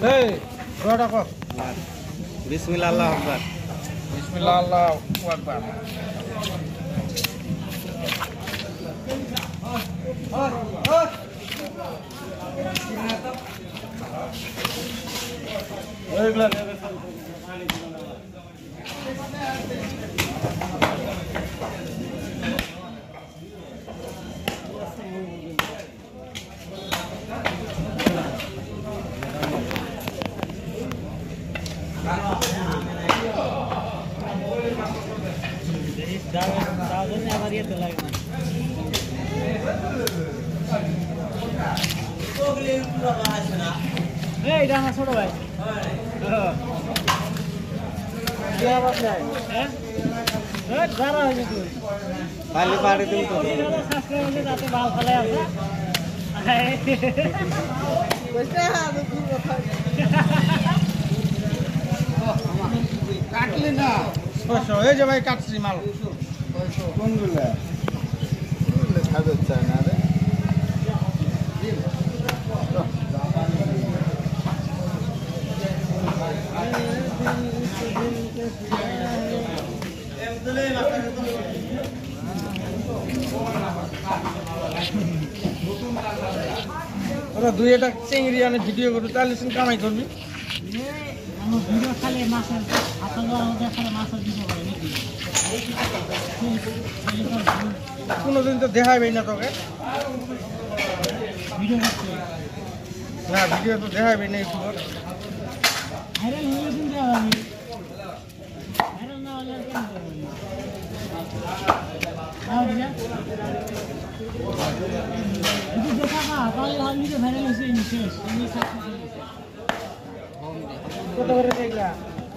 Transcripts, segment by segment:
এই বড়টা কর বিসমিল্লাহ আল্লাহু আকবার বিসমিল্লাহ আল্লাহু আকবার এইগুলা ছোট ভাই খালি পাড়ি দিন তো বাল ফেলে আছে কাটলি না এই যে ভাই কাটছি মাল কোনগুলা খাবে চায় না রে ওরা দুই একটা চিংড়ি আনে ভিডিও করবি তাহলে কামাই করবি ভিডিও খালি মাছের কোনোদিন তো দেখাবেই না তোকে না ভিডিও তো দেখাবেই না ইউটিউবার কত করে দেখলা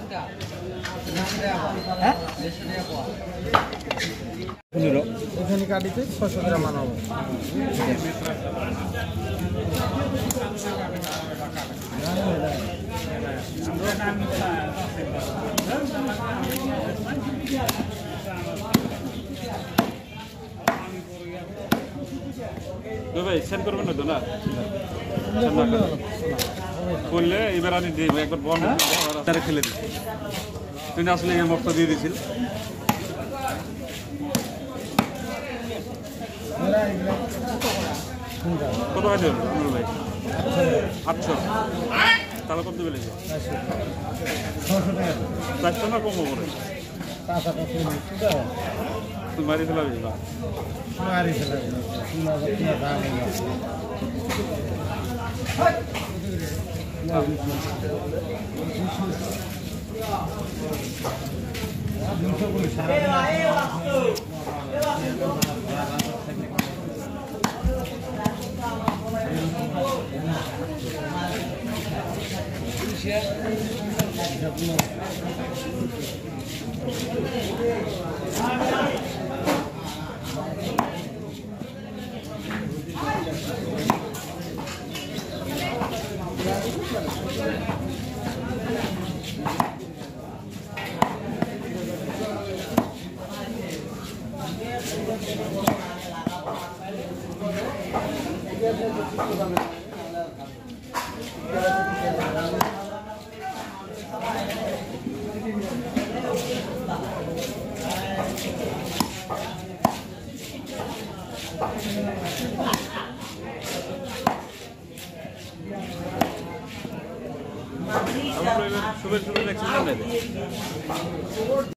এখানে কাটিতে 600 গ্রাম আনাবো ভাই সেন্ড করবেন না তো না করলে এবার আমি দেব একবার বন্ধ তারে ফেলে দিই তুই না আসলে এই মক্ত দিয়ে দিছিল কত হয় দেবেন ভাই 800 তাহলে কত দেবে লেগে 400 না কম হবে তুই মারি ফেলাবি না মারি ফেলাবি শুভেচ্ছা